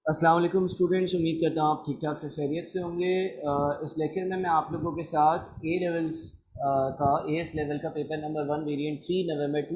अस्सलाम वालेकुम स्टूडेंट्स, उम्मीद करता हूँ आप ठीक ठाक से खैरियत से होंगे। इस लेक्चर में मैं आप लोगों के साथ ए लेवल्स का एएस लेवल का पेपर नंबर 1 वेरिएंट 3 नवंबर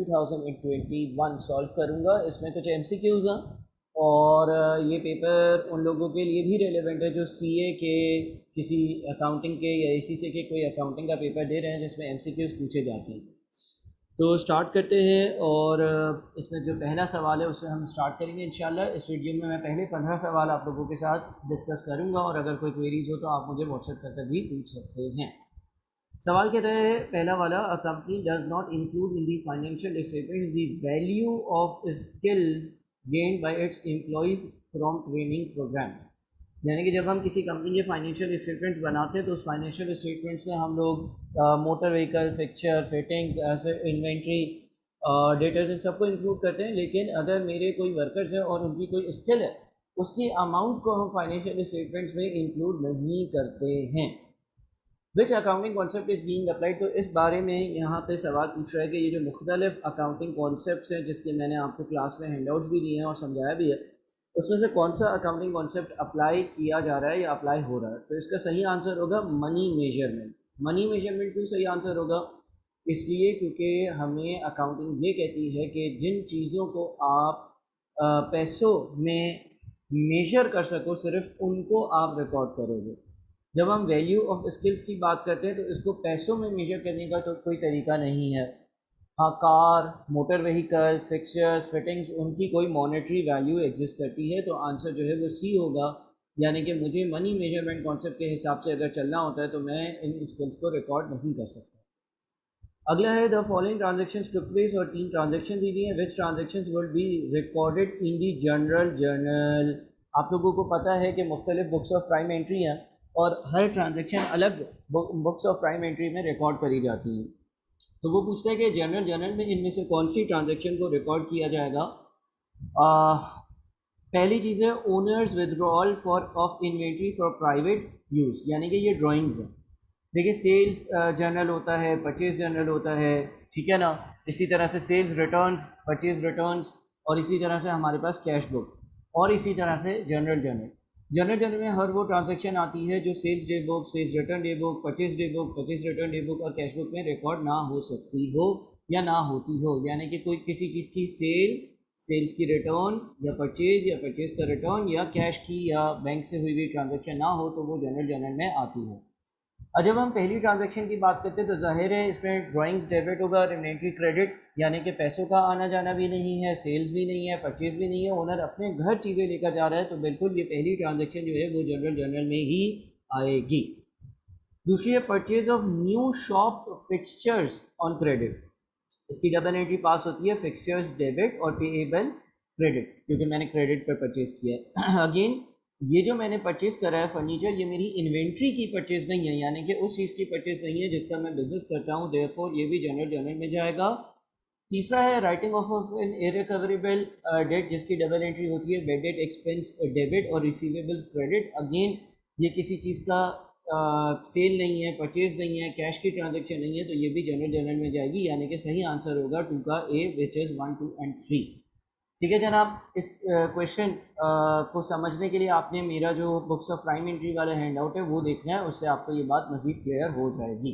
2021 सॉल्व करूँगा। इसमें कुछ एमसीक्यूज़ हैं और ये पेपर उन लोगों के लिए भी रेलेवेंट है जो सीए के, किसी अकाउंटिंग के या एसीसी के कोई अकाउंटिंग का पेपर दे रहे हैं जिसमें एमसीक्यूज़ पूछे जाते हैं। तो स्टार्ट करते हैं और इसमें जो पहला सवाल है उससे हम स्टार्ट करेंगे इंशाल्लाह। इस वीडियो में मैं पहले 15 सवाल आप लोगों के साथ डिस्कस करूंगा और अगर कोई क्वेरीज हो तो आप मुझे व्हाट्सएप करके भी पूछ सकते हैं। सवाल कहता है पहला वाला, a company does not include in the financial statements the value of skills gained by its employees from training programmes. यानी कि जब हम किसी कंपनी के फाइनेंशियल स्टेटमेंट्स बनाते हैं तो उस फाइनेंशियल स्टेटमेंट्स में हम लोग motor vehicle, fixture, fittings, asset, inventory, debtors, इन सबको इंक्लूड करते हैं। लेकिन अगर मेरे कोई वर्कर्स हैं और उनकी कोई स्किल है, उसकी अमाउंट को हम फाइनेंशियल स्टेटमेंट्स में इंक्लूड नहीं करते हैं। Which accounting concept is being applied. तो इस बारे में यहाँ पे सवाल पूछ रहा है कि ये जो मुख्तलिफ अकाउंटिंग कॉन्सेप्ट हैं जिसके मैंने आपको क्लास में हैंडआउट्स भी दिए हैं और समझाया भी है, उसमें से कौन सा अकाउंटिंग कॉन्सेप्ट अप्लाई किया जा रहा है या अप्लाई हो रहा है। तो इसका सही आंसर होगा मनी मेजरमेंट। मनी मेजरमेंट क्यों सही आंसर होगा? इसलिए क्योंकि हमें अकाउंटिंग ये कहती है कि जिन चीज़ों को आप पैसों में मेजर कर सको सिर्फ उनको आप रिकॉर्ड करोगे। जब हम वैल्यू ऑफ स्किल्स की बात करते हैं तो इसको पैसों में मेजर करने का तो कोई तरीका नहीं है। हाँ, car, motor vehicle, fixtures, fittings, उनकी कोई मॉनेटरी वैल्यू एग्जिस्ट करती है। तो आंसर जो है वो सी होगा। यानी कि मुझे मनी मेजरमेंट कॉन्सेप्ट के हिसाब से अगर चलना होता है तो मैं इन स्किल्स को रिकॉर्ड नहीं कर सकता। अगला है the following transactions took place, और 3 ट्रांजेक्शन दी हुई हैं। Which transactions will be recorded in the general journal. आप लोगों को पता है कि मुख्तलिफ बुक्स ऑफ प्राइम एंट्री हैं और हर ट्रांजेक्शन अलग बुक्स ऑफ प्राइम एंट्री में रिकॉर्ड करी जाती हैं। तो वो पूछता है कि जनरल जर्नल में इनमें से कौन सी ट्रांजेक्शन को रिकॉर्ड किया जाएगा। पहली चीज़ है owner's withdrawal for of inventory for private use, यानी कि ये ड्राइंग्स हैं। देखिए, सेल्स जर्नल होता है, परचेज जर्नल होता है, ठीक है ना। इसी तरह से सेल्स रिटर्न्स, परचेज रिटर्न्स, और इसी तरह से हमारे पास कैश बुक, और इसी तरह से जनरल जर्नल। जनरल जर्नल में हर वो ट्रांजैक्शन आती है जो sales day book, sales return day book, purchase day book, purchase return day book और कैश बुक में रिकॉर्ड ना हो सकती हो या ना होती हो। यानी कि कोई किसी चीज़ की सेल, सेल्स की रिटर्न, या परचेज का रिटर्न, या कैश की या बैंक से हुई हुई ट्रांजैक्शन ना हो तो वो जनरल जर्नल में आती है। और जब हम पहली ट्रांजैक्शन की बात करते हैं तो जाहिर है इसमें ड्राइंग्स डेबिट होगा और इन्वेंट्री क्रेडिट, यानी कि पैसों का आना जाना भी नहीं है, सेल्स भी नहीं है, परचेज भी नहीं है, ओनर अपने घर चीज़ें लेकर जा रहा है। तो बिल्कुल ये पहली ट्रांजैक्शन जो है वो जनरल जर्नल में ही आएगी। दूसरी है purchase of new shop fixtures on credit. इसकी डबल एंट्री पास होती है फिक्सचर्स डेबिट और पेएबल क्रेडिट, क्योंकि मैंने क्रेडिट पर परचेज किया है। अगेन, ये जो मैंने परचेज करा है फर्नीचर, ये मेरी इन्वेंट्री की परचेज नहीं है, यानी कि उस चीज़ की परचेज नहीं है जिसका मैं बिजनेस करता हूँ, देयरफॉर ये भी जनरल जर्नल में जाएगा। तीसरा है writing off an irrecoverable debt, जिसकी डबल एंट्री होती है बेड डेट एक्सपेंस डेबिट और रिसीवेबल्स क्रेडिट। अगेन, ये किसी चीज़ का सेल नहीं है, परचेज नहीं है, कैश की ट्रांजेक्शन नहीं है, तो ये भी जनरल जर्नल में जाएगी। यानी कि सही आंसर होगा 2 का ए, विच इज़ 1, 2 एंड 3। ठीक है जनाब, इस क्वेश्चन को समझने के लिए आपने मेरा जो बुक्स ऑफ प्राइम एंट्री वाला हैंड आउट है वो देखना है, उससे आपको ये बात मज़ीद क्लियर हो जाएगी।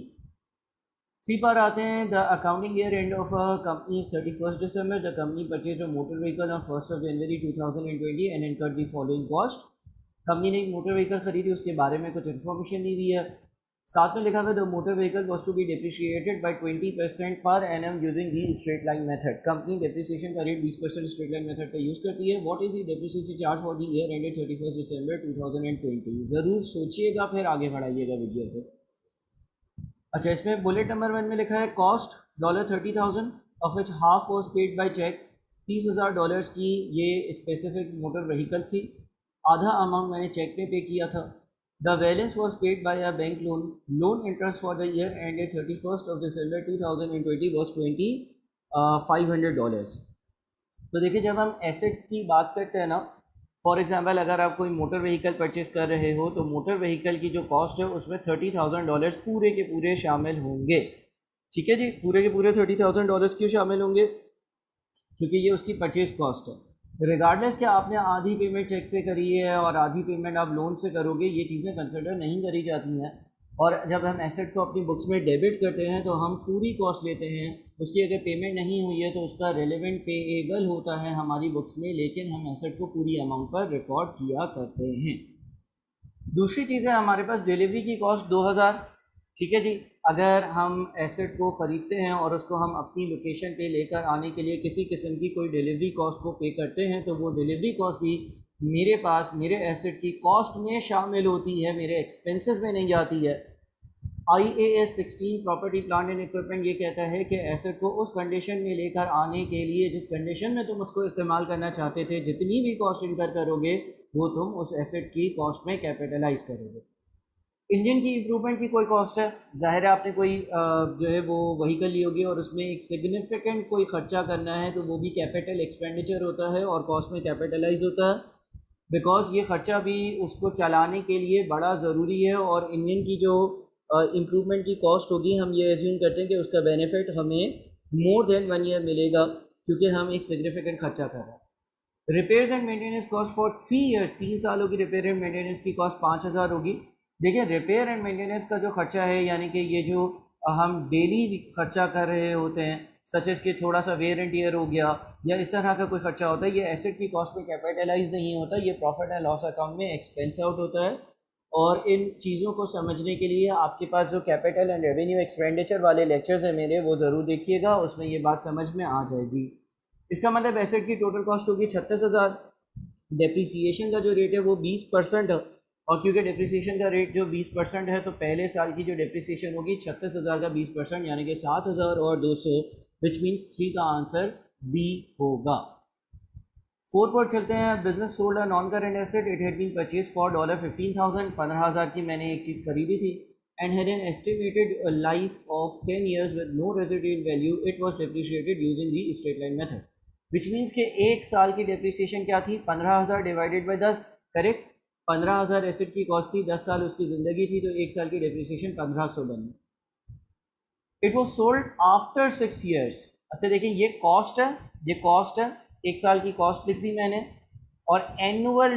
सी पर आते हैं। The accounting year end of a company is 31 December। The company purchase a motor vehicle on 1 January 2020 and incurred the following cost. Company ने एक मोटर व्हीकल खरीदी, उसके बारे में कुछ इन्फॉर्मेशन दी हुई है। साथ में लिखा हुआ the motor vehicle was to be depreciated by 20% per annum using the straight line method. Company depreciation का रेट 20% स्ट्रेट लाइन मेथड का यूज़ करती है। What is the depreciation charge for the year ended 31 December 2020। ज़रूर सोचिएगा फिर आगे बढ़ाइएगा video को। अच्छा, इसमें बुलेट नंबर 1 में लिखा है cost $30,000 of which half was paid by cheque. $30,000 की ये स्पेसिफिक मोटर व्हीकल थी, आधा अमाउंट मैंने चेक पे किया था। The balance was paid by a bank loan. Loan interest for the year ended 31st of December 2020 was $500। तो देखिए, जब हम एसेट की बात करते हैं ना, फॉर एग्जांपल अगर आप कोई मोटर व्हीकल परचेज कर रहे हो तो मोटर व्हीकल की जो कॉस्ट है उसमें $30,000 पूरे के पूरे शामिल होंगे। ठीक है जी, पूरे के पूरे $30,000 क्यों शामिल होंगे? क्योंकि ये उसकी परचेज कॉस्ट है। रिगार्डलेस कि आपने आधी पेमेंट चेक से करी है और आधी पेमेंट आप लोन से करोगे, ये चीज़ें कंसिडर नहीं करी जाती हैं। और जब हम एसेट को अपनी बुक्स में डेबिट करते हैं तो हम पूरी कॉस्ट लेते हैं, उसकी अगर पेमेंट नहीं हुई है तो उसका रेलेवेंट पेएबल होता है हमारी बुक्स में, लेकिन हम एसेट को पूरी अमाउंट पर रिकॉर्ड किया करते हैं। दूसरी चीज़ है हमारे पास डिलीवरी की कॉस्ट 2000। ठीक है जी, अगर हम एसेट को ख़रीदते हैं और उसको हम अपनी लोकेशन पे लेकर आने के लिए किसी किस्म की कोई डिलीवरी कॉस्ट को पे करते हैं तो वो डिलीवरी कॉस्ट भी मेरे पास मेरे एसेट की कॉस्ट में शामिल होती है, मेरे एक्सपेंसेस में नहीं जाती है। IAS 16 property plant and equipment ये कहता है कि एसेट को उस कंडीशन में लेकर आने के लिए जिस कंडीशन में तुम उसको इस्तेमाल करना चाहते थे, जितनी भी कॉस्ट इनकर करोगे वो तुम उस एसेट की कॉस्ट में कैपिटलाइज करोगे। इंजन की इम्प्रूवमेंट की कोई कॉस्ट है, ज़ाहिर है आपने कोई जो है वो वहीकल ली होगी और उसमें एक सिग्निफिकेंट कोई ख़र्चा करना है तो वो भी कैपिटल एक्सपेंडिचर होता है और कॉस्ट में कैपिटलाइज होता है, बिकॉज़ ये ख़र्चा भी उसको चलाने के लिए बड़ा ज़रूरी है। और इंजन की जो इम्प्रूवमेंट की कॉस्ट होगी, हम ये एज्यूम करते हैं कि उसका बेनिफिट हमें मोर देन 1 ईयर मिलेगा क्योंकि हम एक सिग्निफिकेंट खर्चा कर रहे हैं। Repairs and maintenance cost for 3 years, 3 सालों की रिपेयर एंड मेंटेनेंस की कॉस्ट 5000 होगी। देखिए रिपेयर एंड मेंटेनेंस का जो खर्चा है, यानी कि ये जो हम डेली खर्चा कर रहे होते हैं, सच एस कि थोड़ा सा वेयर एंड टीयर हो गया या इस तरह का कोई खर्चा होता है, ये एसेट की कॉस्ट में कैपिटलाइज नहीं होता, ये प्रॉफिट एंड लॉस अकाउंट में एक्सपेंस आउट होता है। और इन चीज़ों को समझने के लिए आपके पास जो कैपिटल एंड रेवेन्यू एक्सपेंडिचर वाले लेक्चर्स हैं मेरे, वो ज़रूर देखिएगा, उसमें ये बात समझ में आ जाएगी। इसका मतलब एसेट की टोटल कॉस्ट होगी 36,000। डेप्रीसिएशन का जो रेट है वो 20% है, और क्योंकि डेप्रीसिएशन का रेट जो 20% है तो पहले साल की जो डेप्रीसिएशन होगी 36,000 का 20% यानी कि 7,200, विच मीन्स 3 का आंसर बी होगा। 4 पर चलते हैं। Business sold a non current asset, it had been purchase for $15,000, 15,000 की मैंने एक चीज़ खरीदी थी, and had an estimated life of 10 years with no residual value, it was depreciated using the straight line method, which means कि एक साल की डेप्रिसिएशन क्या थी, 15,000 डिवाइडेड बाई 10, करेक्ट। 15,000 एसेट की कॉस्ट थी, 10 साल उसकी ज़िंदगी थी, तो एक साल की डेप्रिसिएशन 1500 बनी। It was sold after 6 years। अच्छा देखिए ये कॉस्ट है, ये कॉस्ट है, एक साल की कॉस्ट लिख दी मैंने, और एनुअल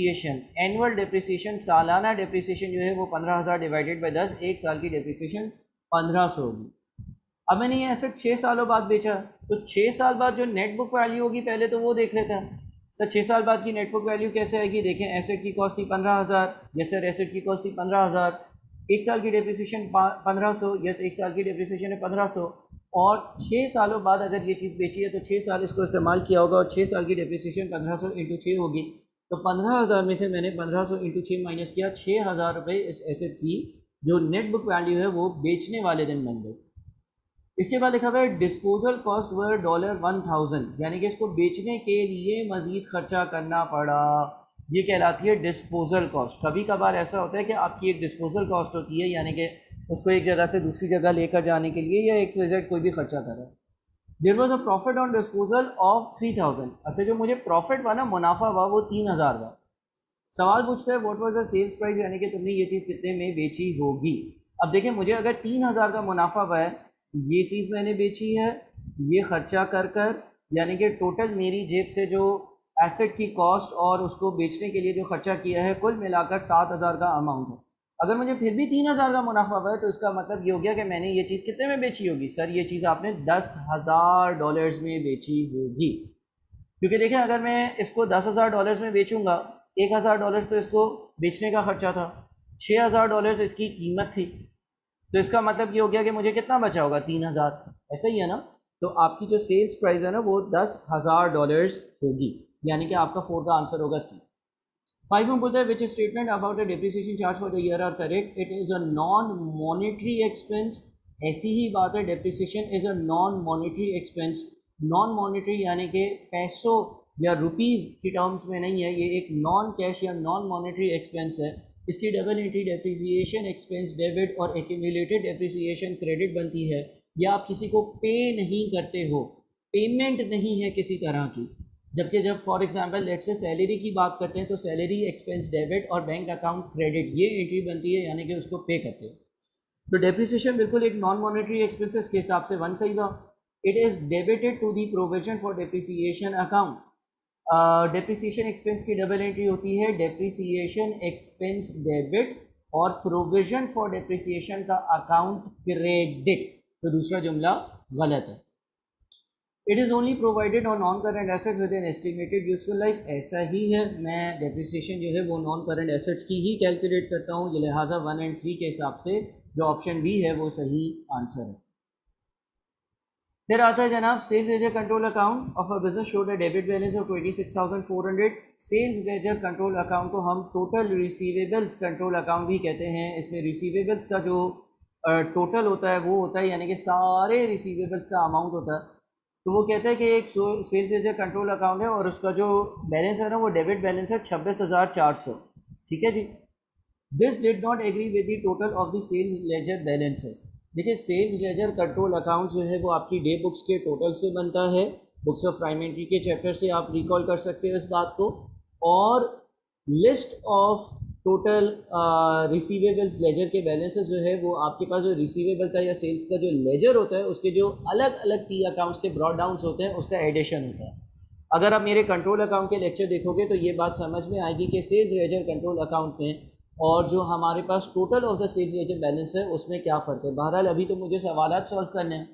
डेप्रिसिएशन सालाना डेप्रिसिएशन जो है वो 15,000 डिवाइडेड बाई 10, एक साल की डेप्रिसिएशन 1500 होगी। अब मैंने ये एसेट 6 सालों बाद बेचा, तो 6 साल बाद जो नेट बुक वैल्यू होगी पहले तो वो देख लेते हैं। सर 6 साल बाद की नेट बुक वैल्यू कैसे आएगी, देखें एसेट की कॉस्ट थी 15,000, यस सर एसेट की कॉस्ट थी 15,000, एक साल की डेप्रिसिएशन 1500, यस एक साल की डेप्रिसिएशन है 1500, और 6 सालों बाद अगर ये चीज़ बेची है तो 6 साल इसको इस्तेमाल किया होगा और 6 साल की डेप्रिसिएशन 1500 इंटू 6 होगी, तो 15,000 में से मैंने 1500 इंटू 6 माइनस किया, 6,000 रुपये इस एसेट की जो नेट बुक वैल्यू है वो बेचने वाले दिन बन गई। इसके बाद लिखा हुआ है डिस्पोजल कॉस्ट वर $1,000, यानी कि इसको बेचने के लिए मज़ीद खर्चा करना पड़ा, ये कहलाती है डिस्पोजल कॉस्ट। कभी कभार ऐसा होता है कि आपकी एक डिस्पोजल कॉस्ट होती है, यानी कि उसको एक जगह से दूसरी जगह लेकर जाने के लिए या XYZ कोई भी खर्चा कर रहा है। There was a profit on disposal of 3,000। अच्छा जो मुझे प्रॉफिट हुआ ना, मुनाफा हुआ, वो 3,000 हुआ। सवाल पूछता है what was the sales price, यानी कि तुमने ये चीज़ कितने में बेची होगी। अब देखिए मुझे अगर 3,000 का मुनाफा हुआ है, ये चीज़ मैंने बेची है, ये खर्चा कर कर, यानी कि टोटल मेरी जेब से जो एसेट की कॉस्ट और उसको बेचने के लिए जो खर्चा किया है कुल मिलाकर 7,000 का अमाउंट है। अगर मुझे फिर भी 3,000 का मुनाफा हुआ है तो इसका मतलब ये हो गया कि मैंने ये चीज़ कितने में बेची होगी, सर ये चीज़ आपने $10,000 में बेची होगी। क्योंकि देखें अगर मैं इसको $10,000 में बेचूंगा, $1,000 तो इसको बेचने का खर्चा था, $6,000 इसकी कीमत थी, तो इसका मतलब ये हो गया कि मुझे कितना बचा होगा, 3,000। ऐसा ही है ना, तो आपकी जो सेल्स प्राइस है ना वो $10,000 होगी, यानी कि आपका 4 का आंसर होगा सी। 5 में बोलता है which statement about the depreciation charge for the year are correct, it is a non monetary expense. ऐसी ही बात है, depreciation is a non monetary expense. Non monetary यानी कि पैसों या रुपीज़ की टर्म्स में नहीं है, ये एक नॉन कैश या नॉन मॉनेटरी एक्सपेंस है। इसकी double entry depreciation expense debit और एक्यूमुलेटेड डेप्रिसिएशन क्रेडिट बनती है, या आप किसी को पे नहीं करते हो, पेमेंट नहीं है किसी तरह की। जबकि जब for example let's say salary की बात करते हैं तो सैलरी एक्सपेंस डेबिट और बैंक अकाउंट क्रेडिट, ये एंट्री बनती है, यानी कि उसको पे करते हो। तो डेप्रिसिएशन बिल्कुल एक नॉन मॉनेटरी एक्सपेंसेस के हिसाब से 1 सही हुआ। It is debited to the provision for depreciation account. Depreciation expense की डबल एंट्री होती है डेप्रिसिएशन एक्सपेंस डेबिट और प्रोविजन फॉर डेप्रिसिएशन का अकाउंट क्रेडिट। तो दूसरा जुमला गलत है। It is only provided on non current assets with an estimated useful life. ऐसा ही है, मैं डेप्रिसिएशन जो है वो नॉन करेंट एसेट्स की ही कैलकुलेट करता हूँ, ये लिहाजा 1 और 3 के हिसाब से जो ऑप्शन बी है वो सही आंसर है। फिर आता है जनाब sales ledger control account of a business showed a debit balance of 26,400। Sales ledger control account को हम टोटल रिसीवेबल्स कंट्रोल अकाउंट भी कहते हैं। इसमें रिसीवेबल्स का जो टोटल होता है वो होता है, यानी कि सारे रिसीवेबल्स का अमाउंट होता है। तो वो कहते हैं कि एक सेल्स लेजर कंट्रोल अकाउंट है और उसका जो बैलेंस है ना वो डेबिट बैलेंस है 26,400। ठीक है जी। This did not agree with the total of the sales ledger balances. देखिए सेल्स लेजर कंट्रोल अकाउंट जो है वो आपकी डे बुक्स के टोटल से बनता है, बुक्स ऑफ प्राइमरी के चैप्टर से आप रिकॉल कर सकते हैं इस बात को। और list of total receivables ledger के बैलेंसेस जो है वो आपके पास जो रिसीवेबल का या सेल्स का जो लेजर होता है उसके जो अलग अलग पी अकाउंट्स के ब्रॉड डाउन्स होते हैं उसका एडिशन होता है। अगर आप मेरे कंट्रोल अकाउंट के लेक्चर देखोगे तो ये बात समझ में आएगी कि सेल्स लेजर कंट्रोल अकाउंट में और जो हमारे पास total of the sales ledger balance है उसमें क्या फ़र्क है। बहरहाल अभी तो मुझे सवालात सॉल्व करने हैं।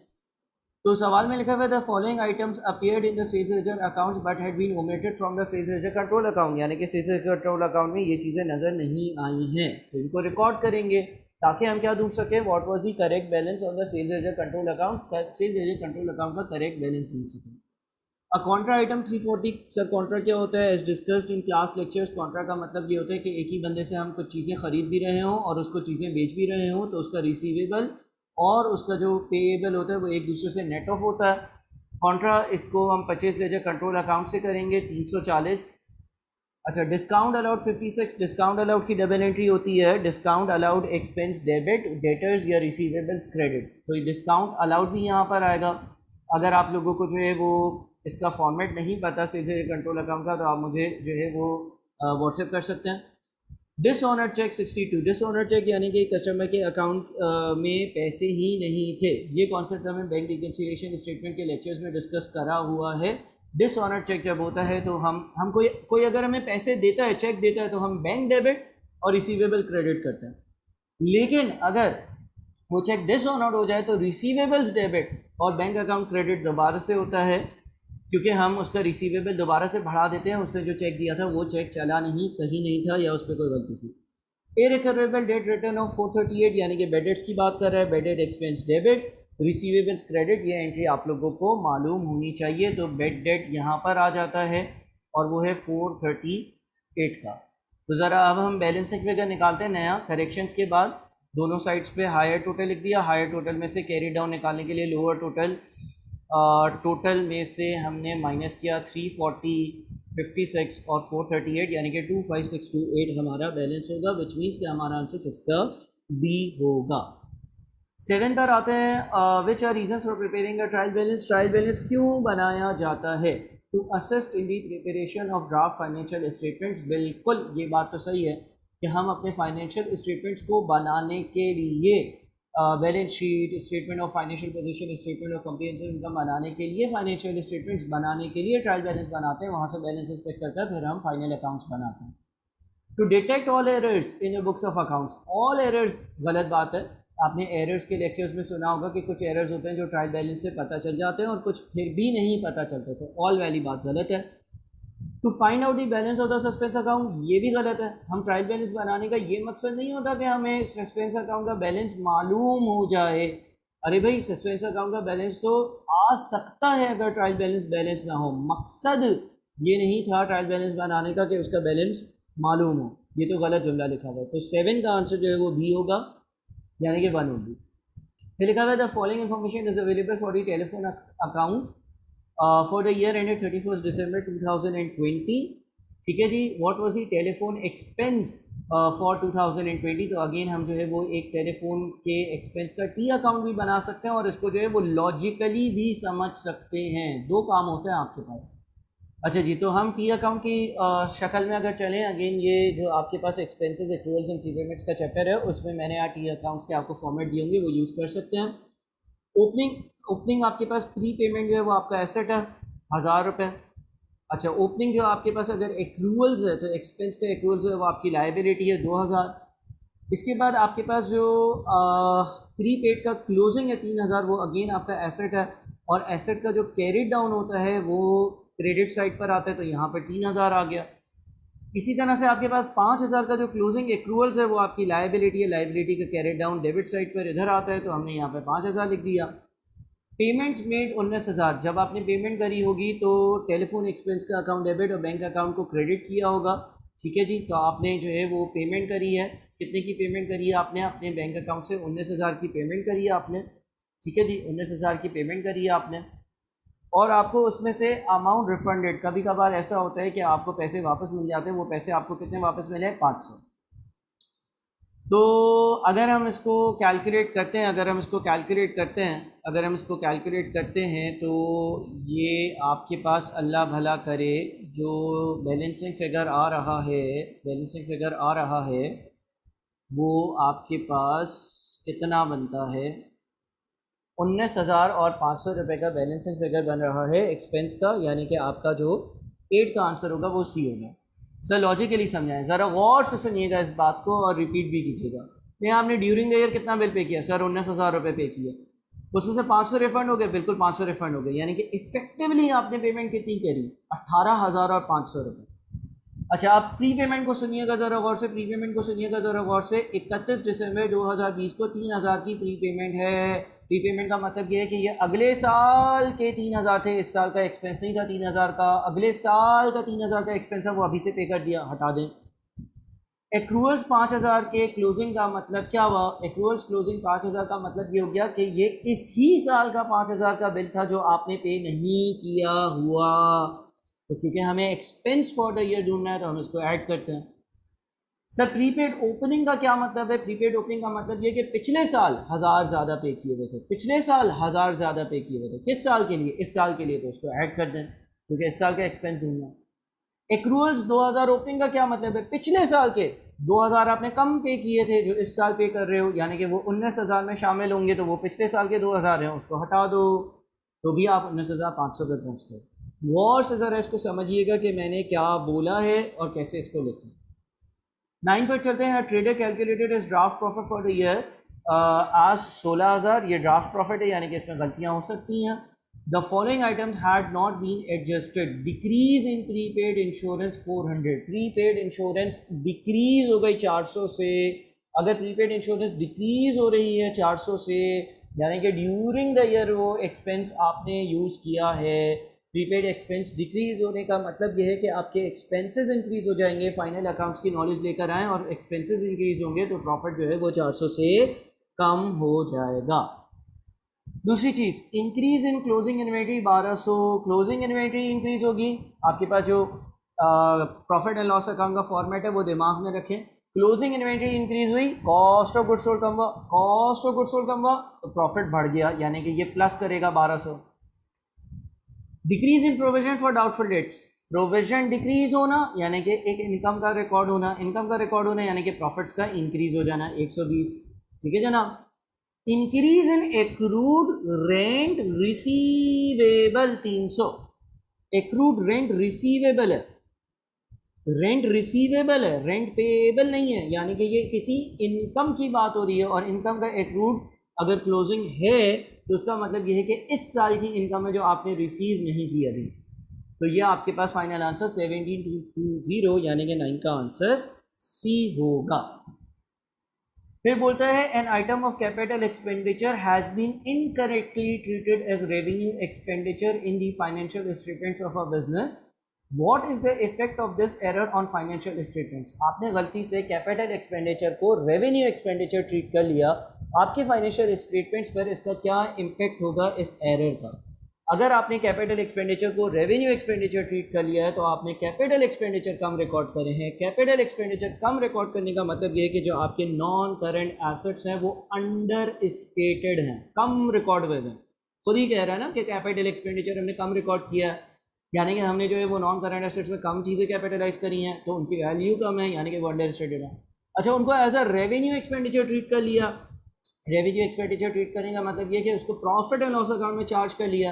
तो सवाल में लिखा हुआ है the following items appeared in the sales ledger accounts but had been omitted from the sales ledger control account, यानी कि सेल्स लेजर कंट्रोल अकाउंट में ये चीज़ें नज़र नहीं आई हैं। तो इनको रिकॉर्ड करेंगे ताकि हम क्या ढूंढ सकें, what was the correct balance on the sales ledger control account, sales ledger control account का करेक्ट बैलेंस ढूंढ सकें। A contra item 340 sir contra क्या होता है, as discussed in class lectures. Contra का मतलब ये होता है कि एक ही बंदे से हम कुछ चीज़ें खरीद भी रहे हों और उसको चीज़ें बेच भी रहे हों, तो उसका रिसीवेबल और उसका जो पेएबल होता है वो एक दूसरे से नेट ऑफ होता है। कॉन्ट्रा इसको हम परचेज लेजर कंट्रोल अकाउंट से करेंगे 340। अच्छा डिस्काउंट अलाउड 56। डिस्काउंट अलाउड की डबल एंट्री होती है discount allowed expense debit debtors या रिसीवेबल्स क्रेडिट। तो ये डिस्काउंट अलाउड भी यहाँ पर आएगा। अगर आप लोगों को जो है वो इसका फॉर्मेट नहीं पता सेल्स लेजर कंट्रोल अकाउंट का तो आप मुझे जो है वो व्हाट्सएप कर सकते हैं। Dishonour check 62। डिसऑनर चेक यानी कि कस्टमर के अकाउंट में पैसे ही नहीं थे। ये कॉन्सेप्ट हमें बैंक रिकन्सिलिएशन स्टेटमेंट के लेक्चर्स में डिस्कस करा हुआ है। डिसऑनर चेक जब होता है तो हम कोई अगर हमें पैसे देता है, चेक देता है, तो हम बैंक डेबिट और रिसीवेबल क्रेडिट करते हैं। लेकिन अगर वो चेक डिसऑनर्ड हो जाए तो रिसीवेबल्स डेबिट और बैंक अकाउंट क्रेडिट दोबारा से होता है, क्योंकि हम उसका रिसीवेबल दोबारा से बढ़ा देते हैं। उसने जो चेक दिया था वो चेक चला नहीं, सही नहीं था या उस पर कोई गलती थी। इररिकवरेबल डेट रिटर्न ऑफ 438 यानी कि बेड डेट्स की बात कर रहा है। Bad debt expense debit receivables credit, ये एंट्री आप लोगों को मालूम होनी चाहिए। तो बेड डेट यहाँ पर आ जाता है और वो है 438 का। तो ज़रा अब हम बैलेंसिंग फिगर निकालते हैं नया करेक्शंस के बाद। दोनों साइड्स पे हायर टोटल लिख दिया। हायर टोटल में से कैरी डाउन निकालने के लिए लोअर टोटल, टोटल में से हमने माइनस किया 340, 56 और 438 यानी कि 25628 हमारा बैलेंस होगा, विच मीन्स कि हमारा आंसर 6 का बी होगा। 7 पर आते हैं which are reasons for preparing a trial balance. Trial balance क्यों बनाया जाता है? To assist in the preparation of draft financial statements. बिल्कुल ये बात तो सही है कि हम अपने फाइनेंशियल स्टेटमेंट्स को बनाने के लिए balance sheet, statement of financial position, statement of comprehensive income बनाने के लिए, फाइनेंशियल स्टेटमेंट्स बनाने के लिए ट्रायल बैलेंस बनाते हैं। वहाँ से बैलेंस इंस्पेक्ट करते हैं, फिर हम फाइनल अकाउंट्स बनाते हैं। To detect all errors in books of accounts. All errors गलत बात है। आपने एरर्स के लेक्चर्स में सुना होगा कि कुछ एरर्स होते हैं जो ट्रायल बैलेंस से पता चल जाते हैं और कुछ फिर भी नहीं पता चलते, तो ऑल वाली बात गलत है। To find out the balance of the suspense account, ये भी गलत है। हम ट्रायल बैलेंस बनाने का ये मकसद नहीं होता कि हमें सस्पेंस अकाउंट का बैलेंस मालूम हो जाए। अरे भाई सस्पेंस अकाउंट का बैलेंस तो आ सकता है अगर ट्रायल बैलेंस बैलेंस ना हो। मकसद ये नहीं था ट्रायल बैलेंस बनाने का कि उसका बैलेंस मालूम हो। ये तो गलत जुमला लिखा हुआ है। तो 7 का आंसर जो है वो बी होगा, यानी कि 1 होगी। फिर लिखा हुआ है the following information is available for the telephone account for the year ended 31 December 2020। ठीक है जी। What was the telephone expense for 2020। तो अगेन हम जो है वो एक टेलीफोन के एक्सपेंस का टी अकाउंट भी बना सकते हैं और इसको जो है वो लॉजिकली भी समझ सकते हैं। दो काम होते हैं आपके पास। अच्छा जी, तो हम टी अकाउंट की शक्ल में अगर चलें, अगेन ये जो आपके पास एक्सपेंसेस एक्रूअल्स एंड प्रीपेमेंट्स का चैप्टर है उसमें मैंने यहाँ टी अकाउंट्स के आपको फॉर्मेट दिए होंगे, वो यूज़ कर सकते हैं। ओपनिंग आपके पास प्री पेमेंट जो है वो आपका एसेट है 1000 रुपये। अच्छा, ओपनिंग जो आपके पास अगर एक्रूअल्स है तो एक्सपेंस का एक्रूअल्स है वो आपकी लाइबिलिटी है 2000। इसके बाद आपके पास जो प्रीपेड का क्लोजिंग है 3000, वो अगेन आपका एसेट है, और एसेट का जो कैरिड डाउन होता है वो क्रेडिट साइड पर आता है, तो यहाँ पर 3000 आ गया। इसी तरह से आपके पास 5000 का जो क्लोजिंग एक्रूअल्स है वो आपकी लाइबिलिटी है, लाइबिलिटी का कैरिड डाउन डेबिट साइड पर इधर आता है, तो हमने यहाँ पर 5000 लिख दिया। पेमेंट्स मेड 19,000, जब आपने पेमेंट करी होगी तो टेलीफोन एक्सपेंस का अकाउंट डेबिट और बैंक अकाउंट को क्रेडिट किया होगा, ठीक है जी। तो आपने जो है वो पेमेंट करी है, कितने की पेमेंट करी है आपने अपने बैंक अकाउंट से? 19,000 की पेमेंट करी है आपने, ठीक है जी, 19,000 की पेमेंट करी है आपने, और आपको उसमें से अमाउंट रिफंडेड, कभी कभार ऐसा होता है कि आपको पैसे वापस मिल जाते हैं, वो पैसे आपको कितने वापस मिले हैं? 500। तो अगर हम इसको कैलकुलेट करते हैं, अगर हम इसको कैलकुलेट करते हैं तो ये आपके पास अल्लाह भला करे जो बैलेंसिंग फिगर आ रहा है वो आपके पास कितना बनता है? 19,000 और 500 रुपये का बैलेंसिंग फिगर बन रहा है एक्सपेंस का, यानी कि आपका जो 8 का आंसर होगा वो सी होगा। सर लॉजिकली समझाएं, ज़रा गौर से सुनिएगा इस बात को और रिपीट भी कीजिएगा। नहीं, आपने ड्यूरिंग द ईयर कितना बिल पे किया? सर 19,000 रुपये पे किया, उसमें से 500 रिफंड हो गए? बिल्कुल 500 रिफंड हो गए, यानी कि इफेक्टिवली आपने पेमेंट कितनी करी? 18,000 और 500 रुपये। अच्छा, आप प्री पेमेंट को सुनिएगा ज़रा गौर से, 31 दिसंबर 2020 को 3,000 की प्री पेमेंट है। प्री पेमेंट का मतलब ये है कि ये अगले साल के 3,000 थे, इस साल का एक्सपेंस नहीं था 3,000 का, अगले साल का 3,000 का एक्सपेंस है, वो अभी से पे कर दिया, हटा दें। एक्रूअल्स 5,000 के क्लोजिंग का मतलब क्या हुआ? एक्रूअल्स क्लोजिंग 5,000 का मतलब ये हो गया कि ये इस ही साल का 5,000 का बिल था जो आपने पे नहीं किया हुआ, तो क्योंकि हमें एक्सपेंस फॉर द ईयर ढूंढना है तो हम इसको ऐड करते हैं। सर प्रीपेड ओपनिंग का क्या मतलब है? प्रीपेड ओपनिंग का मतलब ये कि पिछले साल 1,000 ज़्यादा पे किए हुए थे, पिछले साल 1,000 ज़्यादा पे किए हुए थे, किस साल के लिए? इस साल के लिए, तो उसको ऐड कर दें क्योंकि इस साल का एक्सपेंस ढूंढना। एक्रूअल्स 2,000 ओपनिंग का क्या मतलब है? पिछले साल के 2,000 आपने कम पे किए थे जो इस साल पे कर रहे हो, यानी कि वो 19,000 में शामिल होंगे, तो वो पिछले साल के 2,000 हैं, उसको हटा दो तो भी आप 19,500 पे पहुँचते हो। गौर से ज़रा इसको समझिएगा कि मैंने क्या बोला है और कैसे इसको लिखें। 9 पर चलते हैं। Trader calculated is draft profit for the year as 16,000, ये ड्राफ्ट प्रॉफिट है, यानी कि इसमें गलतियाँ हो सकती हैं। The following items had not been adjusted, decrease in prepaid insurance 400, prepaid insurance decrease हो गई 400 से। अगर प्रीपेड इंश्योरेंस डिक्रीज हो रही है 400 से, यानी कि ड्यूरिंग द ईयर वो एक्सपेंस आपने यूज़ किया है। प्रीपेड एक्सपेंस डिक्रीज होने का मतलब यह है कि आपके एक्सपेंसेस इंक्रीज हो जाएंगे। फाइनल अकाउंट्स की नॉलेज लेकर आएँ और एक्सपेंसेस इंक्रीज होंगे तो प्रॉफिट जो है वो 400 से कम हो जाएगा। दूसरी चीज़, increase in closing inventory 1200, closing inventory increase होगी। आपके पास जो प्रॉफिट एंड लॉस अकाउंट का फॉर्मेट है वो दिमाग में रखें। क्लोजिंग इन्वेंट्री इंक्रीज हुई, कॉस्ट ऑफ गुड्स सोल्ड कम हुआ, तो प्रॉफिट बढ़ गया, यानी कि ये प्लस करेगा 1200। Decrease in provision for doubtful debts, provision decrease होना यानी कि एक इनकम का रिकॉर्ड होना, यानी कि प्रॉफिट्स का इंक्रीज हो जाना 120, ठीक है जनाब। Increase in accrued rent receivable 300, accrued rent receivable है, रेंट पेएबल नहीं है, यानी कि ये किसी इनकम की बात हो रही है और इनकम का एक्रूड अगर क्लोजिंग है तो उसका मतलब ये है कि इस साल की इनकम है जो आपने रिसीव नहीं की अभी। तो ये आपके पास फाइनल आंसर 17,220 यानी कि 9 का आंसर सी होगा। फिर बोलता है an item of capital expenditure has been incorrectly treated as revenue expenditure in the financial statements of a business, what is the effect of this error on financial statements. आपने गलती से capital expenditure को revenue expenditure treat कर लिया, आपके financial statements पर इसका क्या इम्पैक्ट होगा इस एरर का। अगर आपने कैपिटल एक्सपेंडिचर को रेवेन्यू एक्सपेंडिचर ट्रीट कर लिया है तो आपने कैपिटल एक्सपेंडिचर कम रिकॉर्ड करे हैं। कैपिटल एक्सपेंडिचर कम रिकॉर्ड करने का मतलब ये है कि जो आपके नॉन करंट एसेट्स हैं वो अंडर स्टेटेड हैं, कम रिकॉर्ड हुए हैं। खुद ही कह रहा है ना कि कैपिटल एक्सपेंडिचर हमने कम रिकॉर्ड किया है, यानी कि हमने जो है वो नॉन करंट एसेट्स में कम चीज़ें कैपिटलाइज करी हैं तो उनकी वैल्यू कम है, यानी कि वो अंडर स्टेटेड है। अच्छा, उनको as a revenue expenditure treat कर लिया। रेवेन्यू एक्सपेंडिचर ट्रीट करने का मतलब ये कि उसको प्रॉफिट एंड लॉस अकाउंट में चार्ज कर लिया,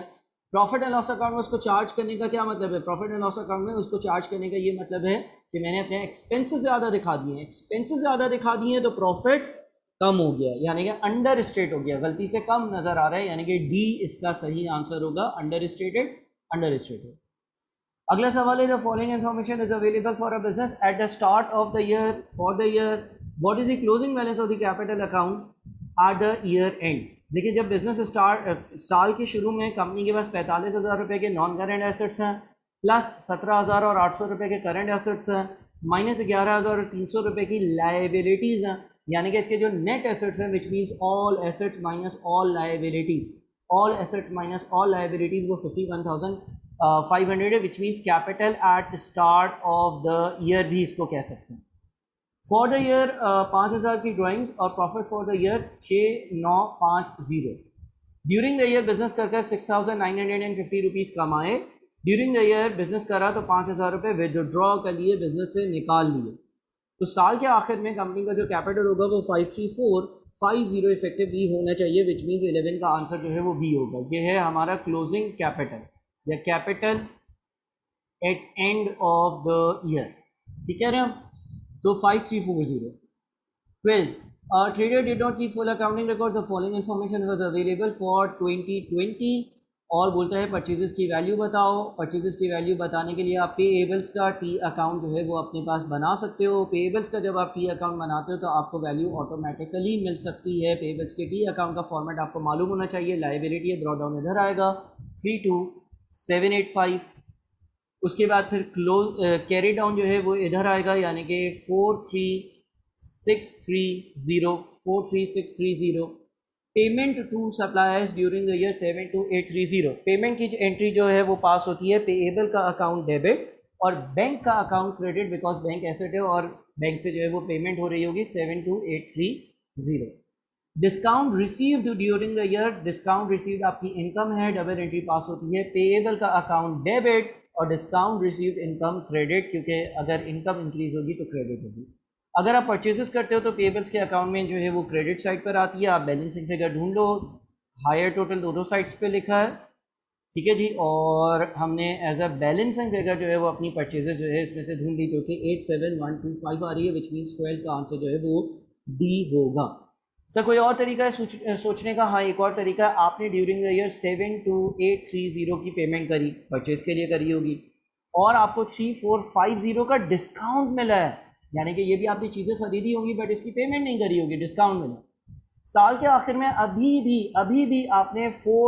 प्रॉफिट एंड लॉस अकाउंट में उसको चार्ज करने का क्या मतलब है? प्रॉफिट एंड लॉस अकाउंट में उसको चार्ज करने का ये मतलब है कि मैंने अपने एक्सपेंसेस ज़्यादा दिखा दिए हैं, एक्सपेंसेस ज़्यादा दिखा दिए हैं तो प्रॉफिट कम हो गया, यानी कि अंडर स्टेट हो गया, गलती से कम नज़र आ रहा है, यानी कि डी इसका सही आंसर होगा, अंडर स्टेटेड, अंडर स्टेटेड। अगला सवाल है, the following information is available for a business at the start of the year for the year, what is the closing balance of the capital account at the year end. देखिए जब business साल के शुरू में company के पास 45,000 रुपये के non current assets हैं, प्लस 17,000 और 800 रुपये के करंट एसेट्स हैं, माइनस 11,000 और 300 रुपये की लाइबिलिटीज़ हैं, यानी कि इसके जो नेट एसेट्स हैं which means all assets minus all liabilities, all assets minus all liabilities वो 51,500 है, which means capital at start of the year भी इसको कह सकते हैं। फॉर द ईयर 5,000 की ड्राइंग्स और profit for the year 6,950। During the year business कर 6,950 रुपीज़ कमाए, ड्यूरिंग द ईयर बिजनेस करा तो 5,000 रुपये विदड्रॉ कर लिए, बिजनेस से निकाल लिए, तो साल के आखिर में कंपनी का जो कैपिटल होगा वो 53450 इफेक्टिवली होना चाहिए, विच मीन्स 11 का आंसर जो है वो बी होगा। ये है हमारा क्लोजिंग कैपिटल या capital at end of the year, ठीक है ना, तो 5340। 12 trader did not keep full accounting records, the following information was available for 2020, और बोलता है परचेजेस की वैल्यू बताओ। परचेजेस की वैल्यू बताने के लिए आप पेएबल्स का टी अकाउंट जो है वो अपने पास बना सकते हो। पेएबल्स का जब आप टी अकाउंट बनाते हो तो आपको वैल्यू ऑटोमेटिकली मिल सकती है। पेएबल्स के टी अकाउंट का फॉर्मेट आपको मालूम होना चाहिए। लाइबिलिटी है, ब्रॉड डाउन इधर आएगा 32785, उसके बाद फिर क्लोज कैरी डाउन जो है वो इधर आएगा, यानी कि 43630। Payment to suppliers during the year 72830। Payment की एंट्री जो है वो पास होती है पेएबल का अकाउंट डेबिट और बैंक का account credit, because bank asset है और बैंक से जो है वो पेमेंट हो रही होगी 72830। Discount received during the year, discount received आपकी इनकम है, डबल एंट्री पास होती है पेएबल का अकाउंट डेबिट और डिस्काउंट रिसीव्ड इनकम क्रेडिट, क्योंकि अगर इनकम इंक्रीज होगी तो क्रेडिट होगी। अगर आप परचेजेस करते हो तो पेएबल्स के अकाउंट में जो है वो क्रेडिट साइड पर आती है, आप बैलेंसिंग फिगर ढूंढ लो, हायर टोटल दोनों साइड्स पे लिखा है, ठीक है जी, और हमने एज अ बैलेंसिंग फिगर जो है वो अपनी परचेजेस जो है इसमें से ढूंढ ली, जो कि 87125 आ रही है, विच मीन्स 12 का आंसर जो है वो डी होगा। सर कोई और तरीका है सोचने का? हाँ, एक और तरीका है, आपने ड्यूरिंग द ईयर 72830 की पेमेंट करी, परचेज के लिए करी होगी, और आपको 3450 का डिस्काउंट मिला है, यानी कि ये भी आपने चीज़ें खरीदी होंगी बट इसकी पेमेंट नहीं करी होगी, डिस्काउंट मिला। साल के आखिर में अभी भी आपने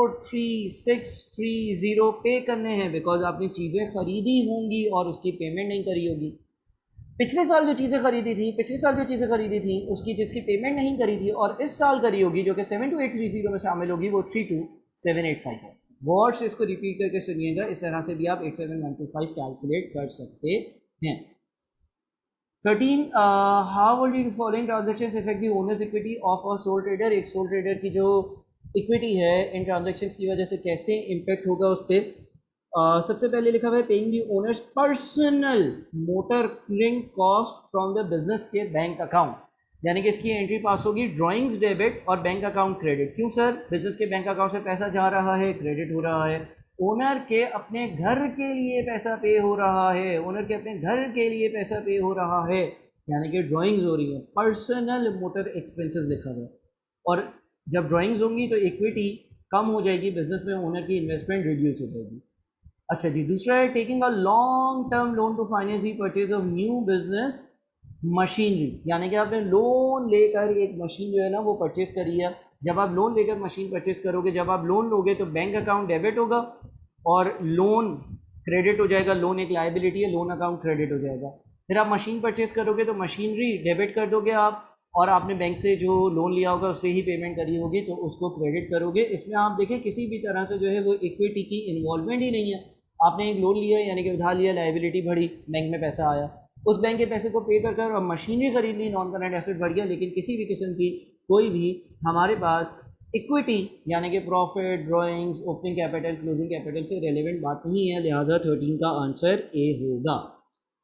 43630 पे करने हैं, बिकॉज आपने चीज़ें खरीदी होंगी और उसकी पेमेंट नहीं करी होगी। पिछले साल जो चीज़ें खरीदी थी उसकी जिसकी पेमेंट नहीं करी थी और इस साल करी होगी, जो कि 72830 में शामिल होगी, वो 32785 है। वर्ड्स इसको रिपीट करके सुनिएगा, इस तरह से भी आप 87125 कैलकुलेट कर सकते हैं। 13 how will the following transactions affect the owner's equity of a sole trader. एक सोल ट्रेडर की जो इक्विटी है इन ट्रांजैक्शंस की वजह से कैसे इम्पेक्ट होगा उस पर। सबसे पहले लिखा हुआ है paying the owner's personal motoring cost from the business के बैंक अकाउंट, यानी कि इसकी एंट्री पास होगी ड्राइंग्स डेबिट और बैंक अकाउंट क्रेडिट। क्यों सर? बिजनेस के बैंक अकाउंट से पैसा जा रहा है, क्रेडिट हो रहा है, ओनर के अपने घर के लिए पैसा पे हो रहा है, ओनर के अपने घर के लिए पैसा पे हो रहा है, यानी कि ड्राइंग्स हो रही है, पर्सनल मोटर एक्सपेंसेस लिखा हुआ है। और जब ड्राइंग्स होंगी तो इक्विटी कम हो जाएगी, बिजनेस में ओनर की इन्वेस्टमेंट रिड्यूस हो जाएगी। अच्छा जी, दूसरा है taking a long term loan to finance the purchase of new business machinery, यानी कि आपने लोन लेकर एक मशीन जो है ना वो परचेज करी है। जब आप लोन लेकर मशीन परचेज करोगे, जब आप लोन लोगे तो बैंक अकाउंट डेबिट होगा और लोन क्रेडिट हो जाएगा, लोन एक लायबिलिटी है, लोन अकाउंट क्रेडिट हो जाएगा। फिर आप मशीन परचेज करोगे तो मशीनरी डेबिट कर दोगे आप, और आपने बैंक से जो लोन लिया होगा उससे ही पेमेंट करी होगी तो उसको क्रेडिट करोगे। इसमें आप देखें किसी भी तरह से जो है वो इक्विटी की इन्वॉल्वमेंट ही नहीं है। आपने एक लोन लिया यानी कि उधार लिया, लायबिलिटी बढ़ी, बैंक में पैसा आया, उस बैंक के पैसे को पे कर कर और मशीनरी खरीद ली, नॉन करंट एसेट बढ़ गया, लेकिन किसी भी किस्म की कोई भी हमारे पास इक्विटी यानी कि profit, drawings, opening capital, closing capital से रेलेवेंट बात नहीं है, लिहाजा 13 का आंसर ए होगा।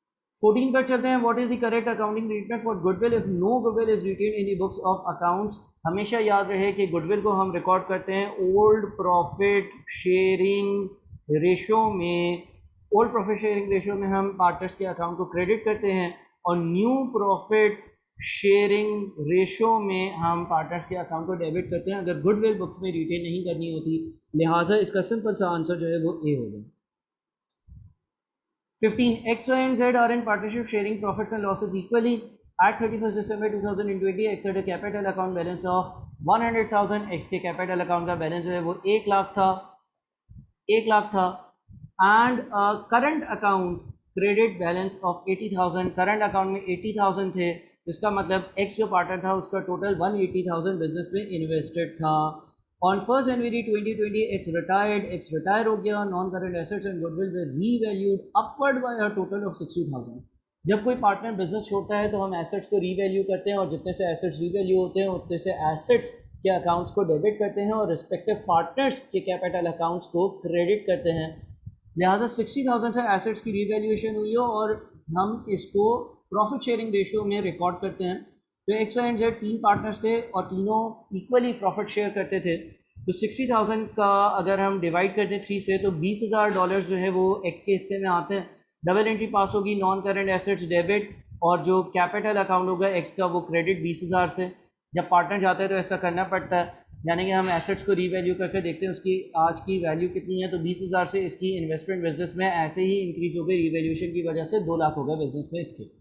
14 पर चलते हैं। What is the correct accounting treatment for goodwill if no goodwill is written in the books of accounts हमेशा याद रहे कि गुडविल को हम रिकॉर्ड करते हैं ओल्ड प्रॉफिट शेयरिंग रेशो में। ओल्ड प्रॉफिट शेयरिंग रेशो में हम पार्टनर्स के अकाउंट को क्रेडिट करते हैं और न्यू प्रॉफिट शेयरिंग रेशो में हम पार्टनर्स के अकाउंट को डेबिट करते हैं अगर गुडविल बुक्स में रिटेन नहीं करनी होती। लिहाजा इसका सिंपल सा आंसर जो है वो ए होगा। 15. X, Y and Z are in partnership sharing profits and losses equally. At 31st December 2020, X had a capital account balance of 100,000. X के capital account का balance जो है वो 1 लाख था and current account credit balance of 80,000. current account में 80,000 थे, तो इसका मतलब X जो पार्टनर था उसका टोटल 180,000 बिजनेस में इन्वेस्टेड था। On 1st January 2020, X retired. X retire हो गया. Non-current assets and goodwill were revalued upward by a total of 60,000. जब कोई पार्टनर बिजनेस छोड़ता है तो हम एसेट्स को रीवैल्यू करते हैं और जितने से एसेट्स रीवैल्यू होते हैं उतने से एसेट्स के अकाउंट्स को डेबिट करते हैं और रिस्पेक्टिव पार्टनर्स के कैपिटल अकाउंट्स को क्रेडिट करते हैं। लिहाजा 60,000 से एसेट्स की रीवैल्यूएशन हुई हो और हम इसको प्रॉफिट शेयरिंग रेशियो में रिकॉर्ड करते हैं। तो X Y and Z 3 partners थे और तीनों इक्वली प्रॉफिट शेयर करते थे। तो 60,000 का अगर हम डिवाइड करते हैं 3 से तो $20,000 जो है वो एक्स के हिस्से में आते हैं। डबल एंट्री पास होगी, नॉन करेंट एसेट्स डेबिट और जो कैपिटल अकाउंट होगा एक्स का वो क्रेडिट 20,000 से। जब पार्टनर जाता है तो ऐसा करना पड़ता है, यानी कि हम एसेट्स को रीवैल्यू करके देखते हैं उसकी आज की वैल्यू कितनी है। तो 20,000 से इसकी इन्वेस्टमेंट बिजनेस में ऐसे ही इंक्रीज हो गई, रीवैल्यूएशन की वजह से 2 लाख हो गया बिजनेस में इसके।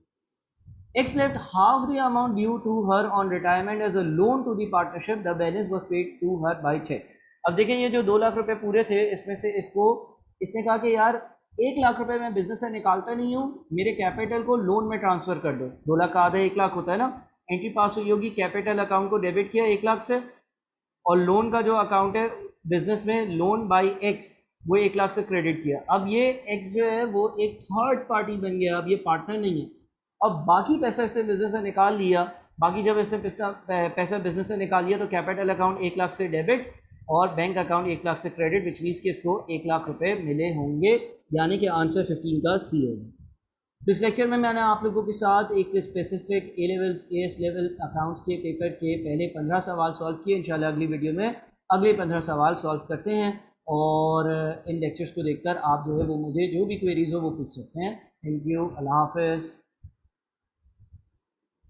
X left half the amount due to her on retirement as a loan to the partnership. The balance was paid to her by check. अब देखें ये जो 2 लाख रुपए पूरे थे इसमें से इसने कहा कि यार 1 लाख रुपए मैं बिजनेस से निकालता नहीं हूँ, मेरे कैपिटल को लोन में ट्रांसफ़र कर दो। 2 लाख का आधा 1 लाख होता है ना। एंट्री पास हुई होगी, कैपिटल अकाउंट को डेबिट किया 1 लाख से और लोन का जो अकाउंट है बिजनेस में लोन बाई एक्स वो 1 लाख से क्रेडिट किया। अब ये एक्स जो है वो एक थर्ड पार्टी बन गया, अब ये पार्टनर नहीं है। अब बाकी पैसा इसने बिजनेस से निकाल लिया, बाकी जब इसने पैसा बिजनेस से निकाल लिया तो कैपिटल अकाउंट 1 लाख से डेबिट और बैंक अकाउंट 1 लाख से क्रेडिट, विच मीन्स कि इसको 1 लाख रुपए मिले होंगे, यानी कि आंसर 15 का सी होगा। तो इस लेक्चर में मैंने आप लोगों के साथ एक specific A levels AS level accounts के पेपर के पहले 15 सवाल सॉल्व किए। इंशाल्लाह अगली वीडियो में अगले 15 सवाल सॉल्व करते हैं और इन लेक्चर्स को देखकर आप जो है वो मुझे जो भी क्वेरीज हो वो पूछ सकते हैं। थैंक यू, अल्लाह हाफिज़।